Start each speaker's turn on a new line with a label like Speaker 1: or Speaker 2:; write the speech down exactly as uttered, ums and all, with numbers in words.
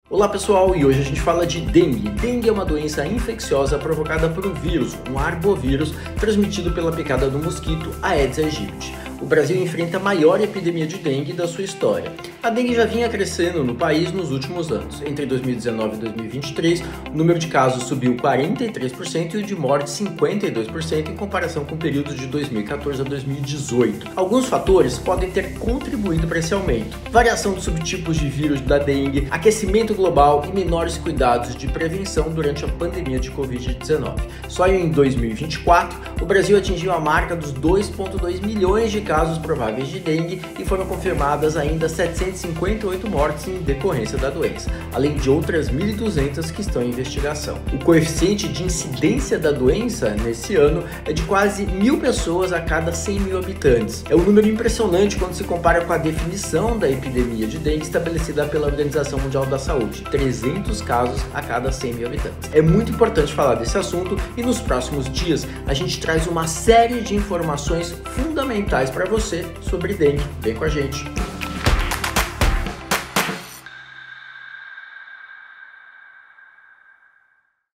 Speaker 1: Olá pessoal, e hoje a gente fala de dengue. Dengue é uma doença infecciosa provocada por um vírus, um arbovírus, transmitido pela picada do mosquito Aedes aegypti. O Brasil enfrenta a maior epidemia de dengue da sua história. A dengue já vinha crescendo no país nos últimos anos. Entre dois mil e dezenove e dois mil e vinte e três, o número de casos subiu quarenta e três por cento e o de mortes cinquenta e dois por cento em comparação com o período de dois mil e quatorze a dois mil e dezoito. Alguns fatores podem ter contribuído para esse aumento: variação de subtipos de vírus da dengue, aquecimento global e menores cuidados de prevenção durante a pandemia de covid dezenove. Só em dois mil e vinte e quatro, o Brasil atingiu a marca dos dois vírgula dois milhões de casos prováveis de dengue e foram confirmadas ainda setecentas e cinquenta e oito mortes em decorrência da doença, além de outras mil e duzentas que estão em investigação. O coeficiente de incidência da doença nesse ano é de quase mil pessoas a cada cem mil habitantes. É um número impressionante quando se compara com a definição da epidemia de dengue estabelecida pela Organização Mundial da Saúde, trezentos casos a cada cem mil habitantes. É muito importante falar desse assunto e nos próximos dias a gente traz uma série de informações fundamentais para você sobre dengue. Vem com a gente!